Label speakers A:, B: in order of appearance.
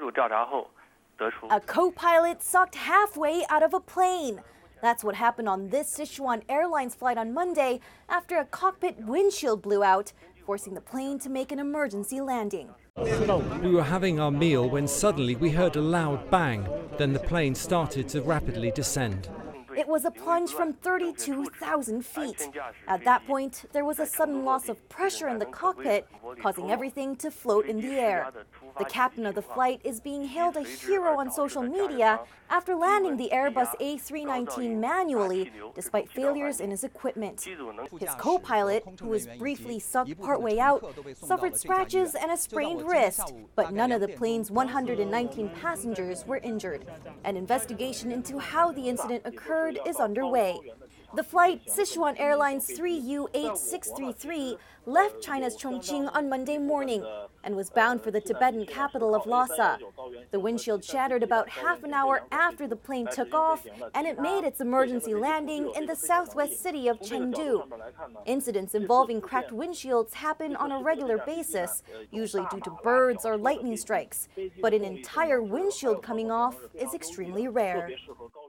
A: A co-pilot sucked halfway out of a plane. That's what happened on this Sichuan Airlines flight on Monday after a cockpit windshield blew out, forcing the plane to make an emergency landing.
B: We were having our meal when suddenly we heard a loud bang. Then the plane started to rapidly descend.
A: It was a plunge from 32,000 feet. At that point, there was a sudden loss of pressure in the cockpit, causing everything to float in the air. The captain of the flight is being hailed a hero on social media after landing the Airbus A319 manually, despite failures in his equipment. His co-pilot, who was briefly sucked partway out, suffered scratches and a sprained wrist, but none of the plane's 119 passengers were injured. An investigation into how the incident occurred is underway. The flight, Sichuan Airlines 3U8633, left China's Chongqing on Monday morning and was bound for the Tibetan capital of Lhasa. The windshield shattered about half an hour after the plane took off, and it made its emergency landing in the southwest city of Chengdu. Incidents involving cracked windshields happen on a regular basis, usually due to birds or lightning strikes, but an entire windshield coming off is extremely rare.